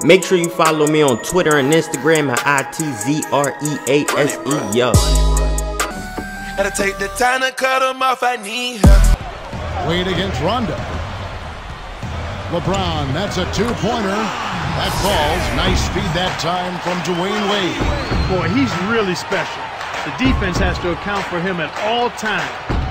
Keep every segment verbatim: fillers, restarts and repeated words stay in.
Make sure you follow me on Twitter and Instagram at I T Z R E A S E, yo. Gotta take the time to cut them off, I need her. Wade against Rondo. LeBron, that's a two-pointer. That falls. Nice feed that time from Dwayne Wade. Boy, he's really special. The defense has to account for him at all times.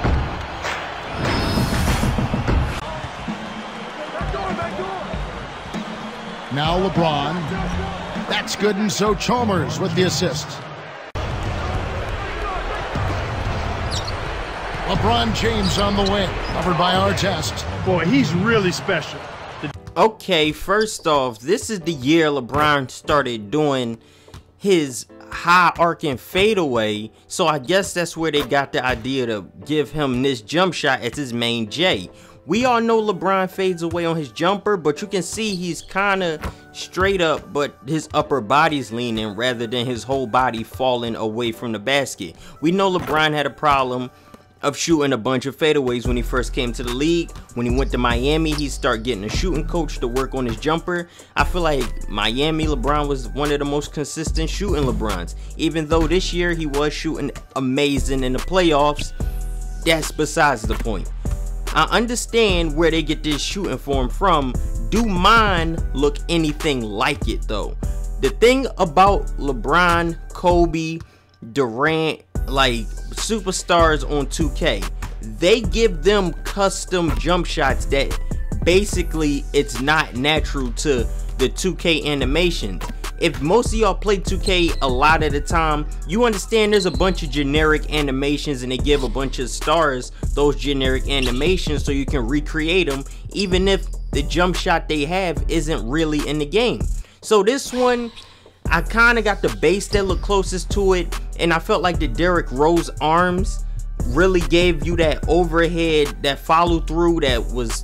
Now LeBron. That's good, and so Chalmers with the assist. LeBron James on the wing, covered by Artest. Boy, he's really special. Okay, first off, this is the year LeBron started doing his high arcing fadeaway, so I guess that's where they got the idea to give him this jump shot as his main J. We all know LeBron fades away on his jumper, but you can see he's kind of straight up, but his upper body's leaning rather than his whole body falling away from the basket. We know LeBron had a problem of shooting a bunch of fadeaways when he first came to the league. When he went to Miami, he started getting a shooting coach to work on his jumper. I feel like Miami LeBron was one of the most consistent shooting LeBrons. Even though this year he was shooting amazing in the playoffs, that's besides the point. I understand where they get this shooting form from. Do mine look anything like it though? The thing about LeBron, Kobe, Durant, like superstars on two K, they give them custom jump shots that basically it's not natural to the two K animations. If most of y'all play two K a lot of the time, you understand there's a bunch of generic animations and they give a bunch of stars those generic animations so you can recreate them even if the jump shot they have isn't really in the game. So this one, I kind of got the base that looked closest to it, and I felt like the Derrick Rose arms really gave you that overhead, that follow through that was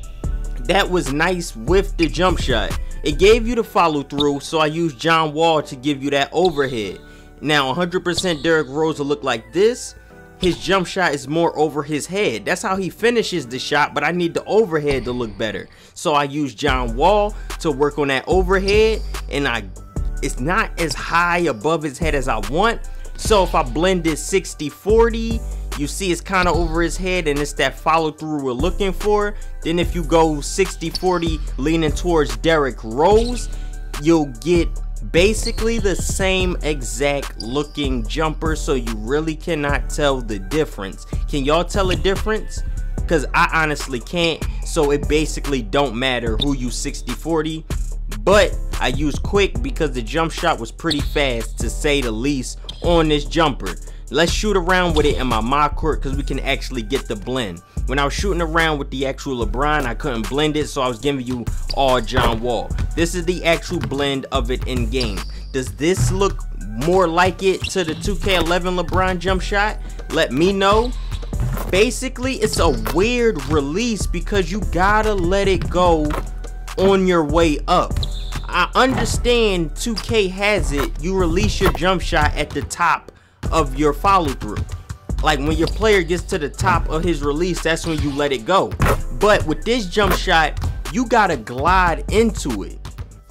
that was nice with the jump shot. It gave you the follow through, so I used John Wall to give you that overhead. Now one hundred percent Derrick Rose will look like this. His jump shot is more over his head. That's how he finishes the shot, but I need the overhead to look better. So I used John Wall to work on that overhead, and I it's not as high above his head as I want. So if I blend it sixty forty, you see it's kind of over his head and it's that follow through we're looking for. Then if you go sixty forty leaning towards Derrick Rose, you'll get basically the same exact looking jumper, so you really cannot tell the difference. Can y'all tell a difference? Because I honestly can't, so it basically don't matter who you sixty forty. But I used quick because the jump shot was pretty fast, to say the least, on this jumper. Let's shoot around with it in my mock court because we can actually get the blend. When I was shooting around with the actual LeBron, I couldn't blend it, so I was giving you all John Wall. This is the actual blend of it in game. Does this look more like it to the two K eleven LeBron jump shot? Let me know. Basically, it's a weird release because you gotta let it go on your way up. I understand two K has it, you release your jump shot at the top of your follow through. Like when your player gets to the top of his release, that's when you let it go. But with this jump shot, you gotta glide into it.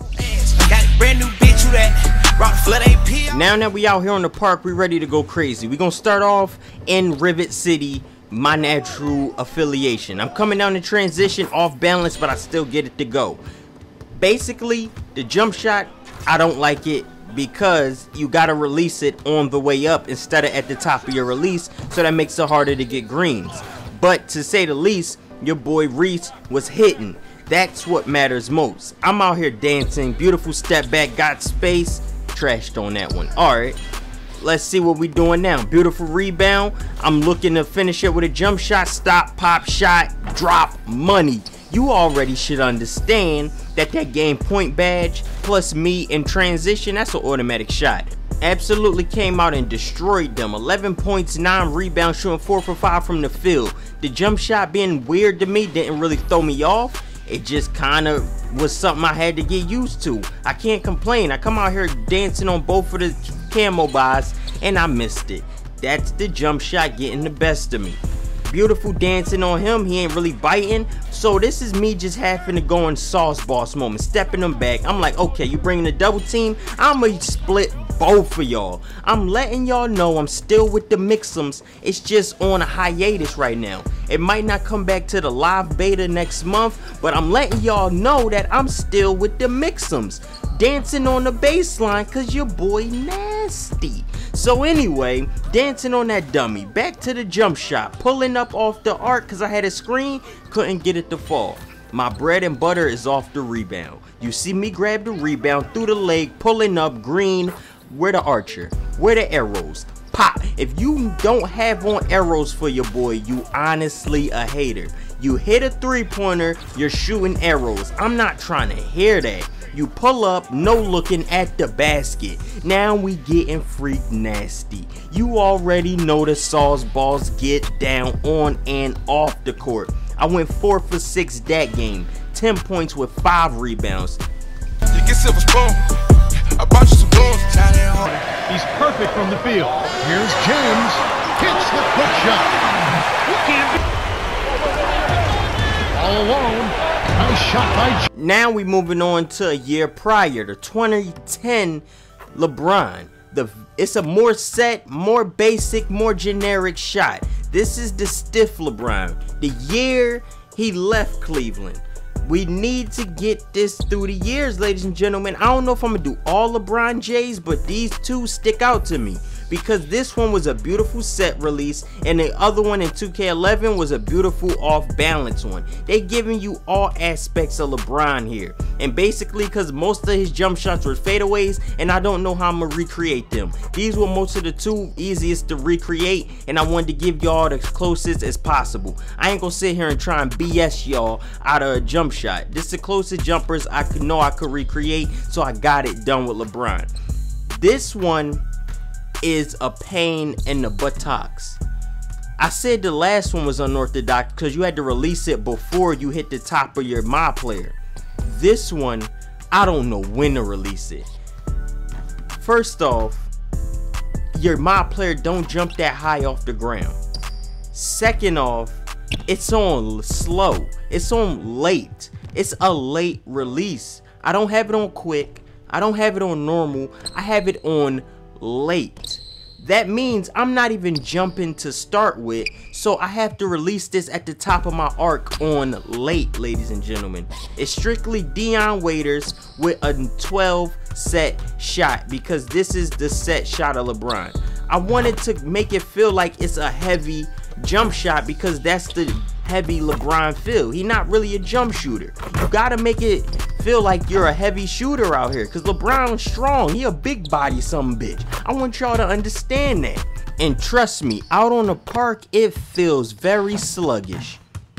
Now that we out here on the park, we ready to go crazy. We gonna start off in Rivet City, my natural affiliation. I'm coming down the transition off balance, but I still get it to go. Basically, the jump shot, I don't like it because you gotta release it on the way up instead of at the top of your release, so that makes it harder to get greens. But to say the least, your boy Reese was hitting. That's what matters most. I'm out here dancing, beautiful step back, got space, trashed on that one. Alright, let's see what we doing now. Beautiful rebound. I'm looking to finish it with a jump shot, stop, pop, shot, drop, money. You already should understand that that game point badge plus me in transition, that's an automatic shot. Absolutely came out and destroyed them. eleven points, nine rebounds, shooting four for five from the field. The jump shot being weird to me didn't really throw me off. It just kind of was something I had to get used to. I can't complain. I come out here dancing on both of the camo buys and I missed it. That's the jump shot getting the best of me. Beautiful dancing on him. He ain't really biting. So this is me just having to go in sauce boss moment, stepping them back. I'm like, okay, you bringing a double team? I'ma split both of y'all. I'm letting y'all know I'm still with the Mixums. It's just on a hiatus right now. It might not come back to the live beta next month, but I'm letting y'all know that I'm still with the Mixums. Dancing on the baseline cause your boy nasty. So anyway, dancing on that dummy, back to the jump shot, pulling up off the arc cause I had a screen, couldn't get it to fall. My bread and butter is off the rebound. You see me grab the rebound through the leg, pulling up green, where the archer, where the arrows, pop. If you don't have on arrows for your boy, you honestly a hater. You hit a three-pointer, you're shooting arrows. I'm not trying to hear that. You pull up, no looking at the basket. Now we getting freak nasty. You already know the sauce balls get down on and off the court. I went four for six that game. ten points with five rebounds. You get silver spoon. I bought you some balloons. He's perfect from the field. Here's James. Hits the quick shot. All alone. Nice shot by James. Now we moving on to a year prior, the twenty ten LeBron. The it's a more set, more basic, more generic shot. This is the stiff LeBron. The year he left Cleveland. We need to get this through the years, ladies and gentlemen. I don't know if I'm gonna do all LeBron J's, but these two stick out to me because this one was a beautiful set release and the other one in two K eleven was a beautiful off balance one. They giving you all aspects of LeBron here, and basically because most of his jump shots were fadeaways and I don't know how I'm gonna recreate them. These were most of the two easiest to recreate and I wanted to give y'all the closest as possible. I ain't gonna sit here and try and B S y'all out of a jump shot. This is the closest jumpers I could know I could recreate, so I got it done with LeBron. This one is a pain in the buttocks. I said the last one was unorthodox because you had to release it before you hit the top of your mod player. This one, I don't know when to release it. First off, your mod player don't jump that high off the ground. Second off, it's on slow. It's on late. It's a late release. I don't have it on quick. I don't have it on normal. I have it on late. That means I'm not even jumping to start with, so I have to release this at the top of my arc on late, ladies and gentlemen. It's strictly Dion Waiters with a twelve set shot because this is the set shot of LeBron. I wanted to make it feel like it's a heavy jump shot because that's the heavy LeBron feel. He not really a jump shooter. You gotta make it feel like you're a heavy shooter out here because LeBron's strong. He a big body some bitch. I want y'all to understand that. And trust me, out on the park, it feels very sluggish.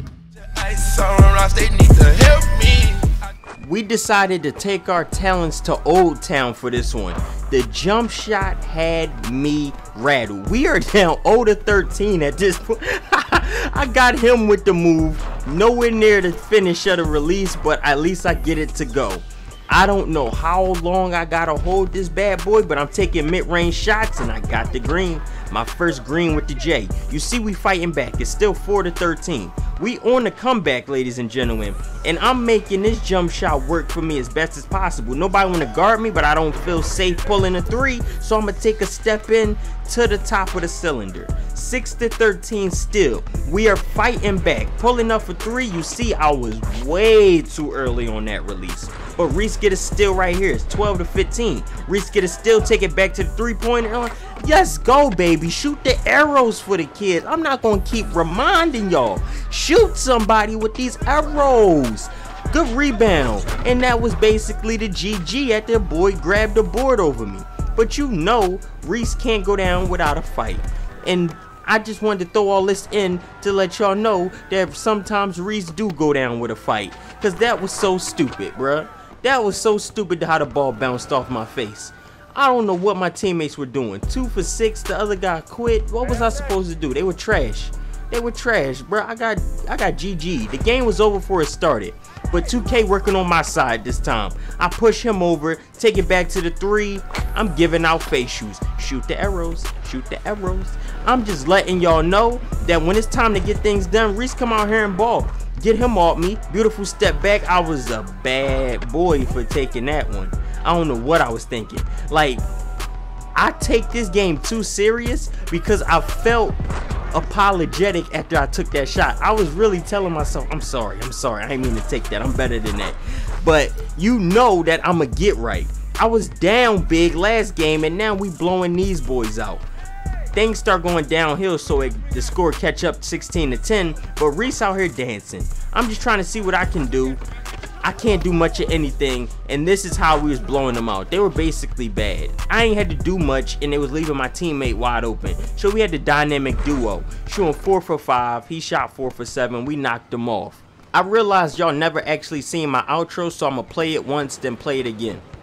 They need to help me. We decided to take our talents to Old Town for this one. The jump shot had me rattled. We are down zero to thirteen at this point. I got him with the move. Nowhere near the finish of the release, but at least I get it to go. I don't know how long I gotta hold this bad boy, but I'm taking mid-range shots and I got the green. My first green with the J. You see we fighting back. It's still four to thirteen. We on the comeback, ladies and gentlemen. And I'm making this jump shot work for me as best as possible. Nobody want to guard me, but I don't feel safe pulling a three. So I'm going to take a step in to the top of the cylinder. six to thirteen still. We are fighting back. Pulling up for three. You see I was way too early on that release. But Reese get a steal right here. It's twelve to fifteen. Reese get a steal. Take it back to the three-pointer. Yes, go, baby. Shoot the arrows for the kids. I'm not going to keep reminding y'all. Shoot somebody with these arrows. Good rebound. And that was basically the G G after the boy grabbed the board over me. But you know, Reese can't go down without a fight. And I just wanted to throw all this in to let y'all know that sometimes Reese do go down with a fight. Because that was so stupid, bruh. That was so stupid how the ball bounced off my face. I don't know what my teammates were doing. Two for six, the other guy quit. What was I supposed to do? They were trash. They were trash, bro. I got I got G G. The game was over before it started. But two K working on my side this time. I push him over, take it back to the three. I'm giving out face shoes. Shoot the arrows. Shoot the arrows. I'm just letting y'all know that when it's time to get things done, Reese come out here and ball. Get him off me. Beautiful step back. I was a bad boy for taking that one. I don't know what I was thinking. Like, I take this game too serious because I felt apologetic after I took that shot. I was really telling myself, I'm sorry, I'm sorry. I didn't mean to take that. I'm better than that. But you know that I'm going to get right. I was down big last game, and now we blowing these boys out. Things start going downhill, so it, the score catch up sixteen to ten, but Reese out here dancing. I'm just trying to see what I can do. I can't do much of anything, and this is how we was blowing them out. They were basically bad. I ain't had to do much, and it was leaving my teammate wide open. So we had the dynamic duo, shooting four for five. He shot four for seven. We knocked him off. I realized y'all never actually seen my outro, so I'm gonna play it once, then play it again.